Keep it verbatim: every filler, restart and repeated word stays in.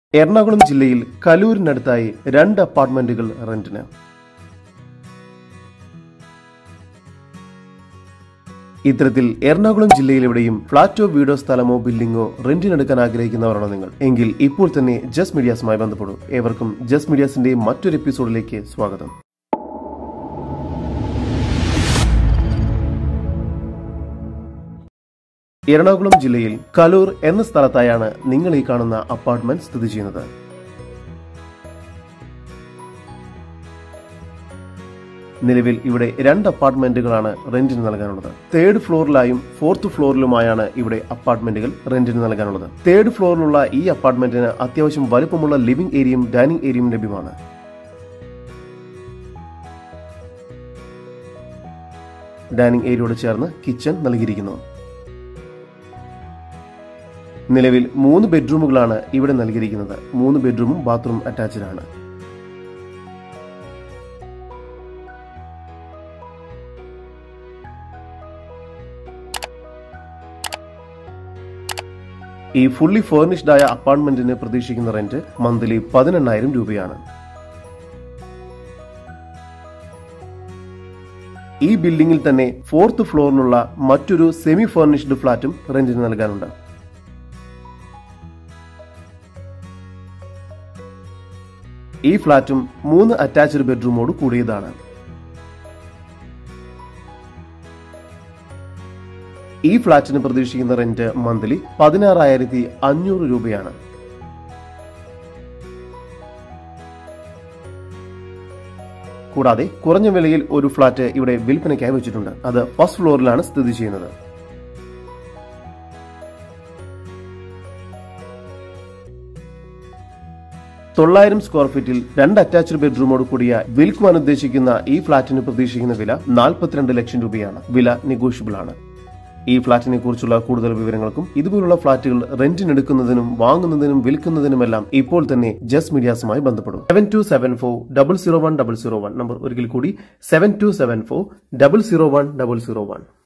Ernakulam ജില്ലയിൽ കലൂരിനടുത്തായി രണ്ട് അപ്പാർട്ട്മെന്റുകൾ റെന്റിന്. ഇത്തരത്തിൽ എറണാകുളം ജില്ലയിലെവിടെയും ഫ്ളാറ്റോ വീടോ സ്ഥലമോ ബിൽഡിംഗോ റെന്റിനെടുക്കാൻ ആഗ്രഹിക്കുന്നവരാണോ നിങ്ങൾ? എങ്കിൽ ഇപ്പോൾ തന്നെ ജസ്റ്റ് മീഡിയാസുമായി ബന്ധപ്പെടൂ. ഏവർക്കും ജസ്റ്റ് മീഡിയാസിന്റെ മറ്റൊരു എപ്പിസോഡിലേക്ക് സ്വാഗതം. എറണാകുളം ജില്ലയിൽ കലൂർ എന്ന സ്ഥലത്തായാണ് നിങ്ങൾ ഈ കാണുന്ന അപ്പാർട്ട്മെന്റ് സ്ഥിതി ചെയ്യുന്നത്. നിലവിൽ ഇവിടെ രണ്ട് അപ്പാർട്ട്മെന്റുകളാണ് റെന്റിന് നൽകാനുള്ളത്. തേർഡ് ഫ്ലോറിലായും ഫോർത്ത് ഫ്ലോറിലുമായാണ് ഇവിടെ അപ്പാർട്ട്മെന്റുകൾ റെന്റിന് നൽകാനുള്ളത്. തേർഡ് ഫ്ലോറിലുള്ള ഈ അപ്പാർട്ട്മെന്റിന് അത്യാവശ്യം വലുപ്പമുള്ള ലിവിംഗ് ഏരിയയും ഡൈനിങ് ഏരിയയും ലഭ്യമാണ്. ഡൈനിങ് ഏരിയയോട് ചേർന്ന് കിച്ചൺ നൽകിയിരിക്കുന്നു. നിലവിൽ മൂന്ന് ബെഡ്റൂമുകളാണ് ഇവിടെ നൽകിയിരിക്കുന്നത്. മൂന്ന് ബെഡ്റൂമും ബാത്റൂം അറ്റാച്ച്ഡ് ആണ്. ഈ ഫുള്ളി ഫേർണിഷ്ഡ് ആയ അപ്പാർട്ട്മെന്റിന് പ്രതീക്ഷിക്കുന്ന റെന്റ് മന്ത്ലി പതിനെണ്ണായിരം രൂപയാണ്. ഈ ബിൽഡിംഗിൽ തന്നെ ഫോർത്ത് ഫ്ലോറിലുള്ള മറ്റൊരു സെമി ഫേർണിഷ്ഡ് ഫ്ളാറ്റും റെന്റിന് നൽകാനുണ്ട്. ഈ ഫ്ളാറ്റും മൂന്ന് അറ്റാച്ച്ഡ് ബെഡ്റൂമോട് കൂടിയതാണ്. ഈ ഫ്ളാറ്റിന് പ്രതീക്ഷിക്കുന്ന റെന്റ് മന്ത്ലി പതിനാറായിരത്തി അഞ്ഞൂറ് രൂപയാണ്. കൂടാതെ കുറഞ്ഞ വിലയിൽ ഒരു ഫ്ളാറ്റ് ഇവിടെ വിൽപ്പനയ്ക്കായി വെച്ചിട്ടുണ്ട്. അത് ഫസ്റ്റ് ഫ്ലോറിലാണ് സ്ഥിതി ചെയ്യുന്നത്. തൊള്ളായിരം സ്ക്വയർ ഫീറ്റിൽ രണ്ട് അറ്റാച്ച്ഡ് ബെഡ്റൂമോട് കൂടിയ വിൽക്കുവാൻ ഉദ്ദേശിക്കുന്ന ഈ ഫ്ളാറ്റിന് പ്രതീക്ഷിക്കുന്ന വില നാൽപ്പത്തിരണ്ട് ലക്ഷം രൂപയാണ്. വില നെഗോഷ്യബിൾ ആണ്. ഈ ഫ്ളാറ്റിനെ കുറിച്ചുള്ള കൂടുതൽ വിവരങ്ങൾക്കും ഇതുപോലുള്ള ഫ്ളാറ്റുകൾ റെന്റിനെടുക്കുന്നതിനും വാങ്ങുന്നതിനും വിൽക്കുന്നതിനുമെല്ലാം ഇപ്പോൾ തന്നെ ജസ്റ്റ് മീഡിയാസുമായി ബന്ധപ്പെടും. Seven two seven four double zero one double zero one number ഒരിക്കൽ കൂടി seven two seven four double zero one double zero one.